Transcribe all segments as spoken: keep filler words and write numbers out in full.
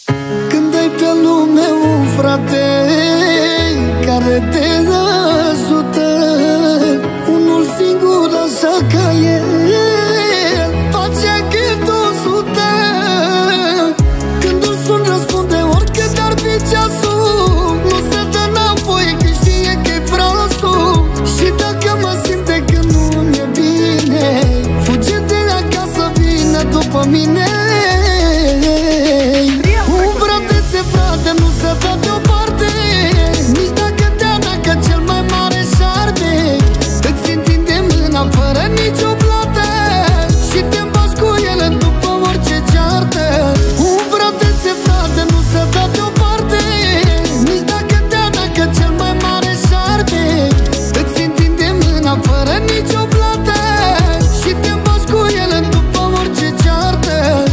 Când ai pe lume un frate care te ajută, unul singur așa ca el face cât o sută. Când îl sun răspunde oricât ar fi ceasul, nu se dă înapoi că știe că-i frasul. Și dacă mă simte că nu mi-e bine, fuge de acasă, vine după mine. Un frate-ți frate nu se dă deoparte, nici dacă te atacă cel mai mare șarpe. Îți întinde mâna fără nicio plată și te îmbași cu ele după orice ceartă. Un frate-ți frate nu se dă deoparte, nici dacă te atacă cel mai mare șarpe. Îți întinde mâna fără nicio plată și te îmbași cu ele după orice ceartă.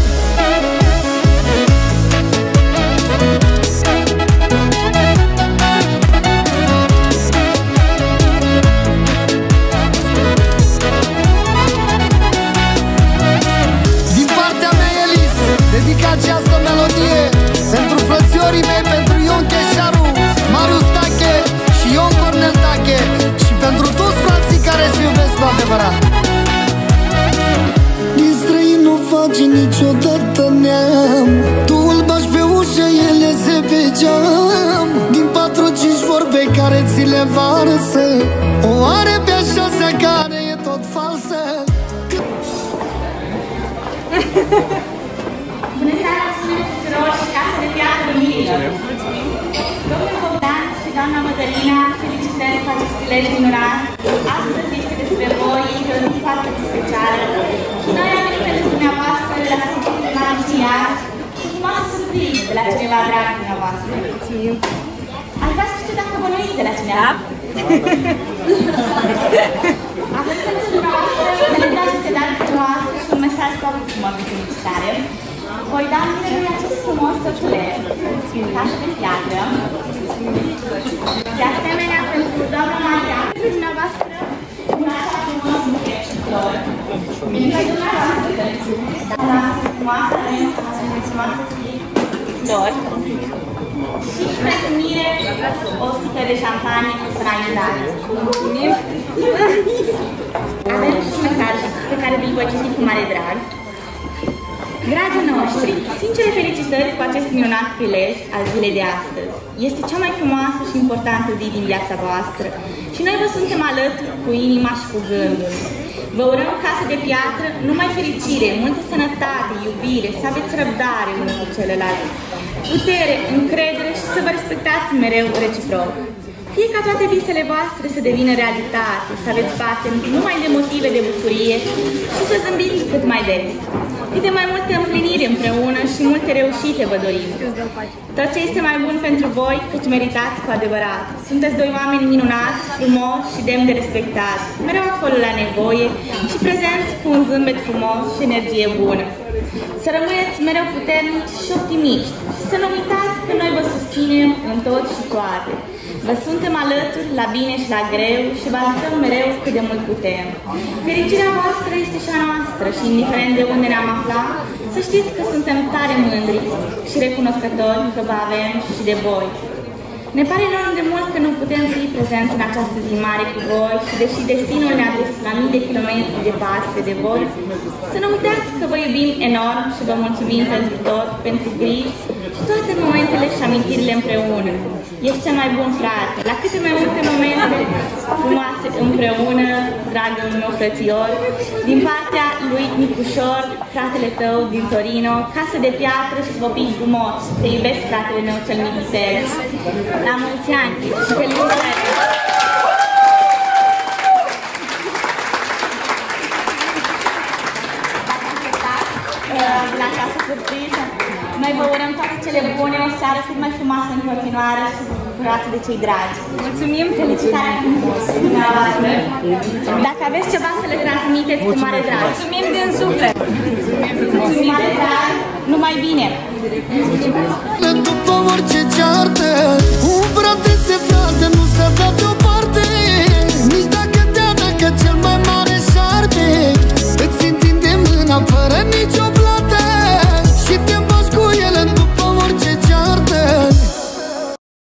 Dedic această melodie pentru frățiorii mei, pentru Ion Cheșaru, Marius Tache și Ion Cornel Tache, și pentru toți frații care se iubesc cu adevărat. Din străin nu face niciodată neam, tu îl bași pe ușă, ele se pe geam. Din patru-cinci vorbe care ți le varsă, o are pe a șasea care e tot falsă. Bună seara, spunem tuturor și Casa de Piatră Mirilor! Domnul Bogdan și doamna Mădălina, felicitări cu acest prilej minunat. Astăzi este despre voi, este o zi foarte specială și noi am venit pentru dumneavoastră la Sfântul de Magia cu frumoasă surpriză de la cineva drag dumneavoastră. Aș vrea să știu dacă bănuiți de la cineva. Avem pentru dumneavoastră calendar de date frumoasă și un mesaj foarte frumos de felicitare. Voi da în lui acest frumos stăciuleț, casă de piatră. De asemenea, pentru doamna Maria, pentru dumneavoastră, un așa frumos buchet și flori. Pentru dumneavoastră, doamna frumoasă, avem o casă frumoasă și flori. Și pentru mine, o sticlă de șampanie personalizată. Avem și un mesaj pe care vi-l voi citi cu mare drag. Dragii noștri, sincere felicitări cu acest minunat prilej al zilei de astăzi. Este cea mai frumoasă și importantă zi din viața voastră și noi vă suntem alături cu inima și cu gândul. Vă urăm casă de piatră, numai fericire, multă sănătate, iubire, să aveți răbdare unul cu celălalt, putere, încredere și să vă respectați mereu reciproc. Fie ca toate visele voastre să devină realitate, să aveți parte numai de motive de bucurie și să zâmbiți cât mai des. Câte mai multe împliniri împreună și multe reușite vă dorim. Tot ce este mai bun pentru voi, căci meritați cu adevărat. Sunteți doi oameni minunați, frumoși și demni de respectat, mereu acolo la nevoie și prezenți cu un zâmbet frumos și energie bună. Să rămâneți mereu puternici și optimiști și să nu uitați că noi vă susținem în tot și toate. Vă suntem alături la bine și la greu și vă ajutăm mereu cât de mult putem. Fericirea voastră este și a noastră și indiferent de unde ne-am aflat, să știți că suntem tare mândri și recunoscători că vă avem și de voi. Ne pare enorm de mult că nu putem fi prezenți în această zi mare cu voi și deși destinul ne-a dus la mii de kilometri departe de voi, să nu uitați că vă iubim enorm și vă mulțumim pentru tot, pentru griji și toate momentele și amintirile împreună. Ești cel mai bun frate. La câte mai multe momente frumoase împreună, dragul meu frățior, din partea lui Nicușor, fratele tău din Torino, casă de piatră și copii frumoși. Te iubesc, fratele meu cel mic Sergiu. La mulți ani și felicitări! La casă surpriză. Noi vă urăm toate cele bune, o seară cât mai frumoasă în continuare și bucurați de cei dragi. Mulțumim, felicitări dumneavoastră. Dacă aveți ceva să le transmiteți cu mare drag. Mulțumim din suflet. Cu mare drag, numai bine. După orice ceartă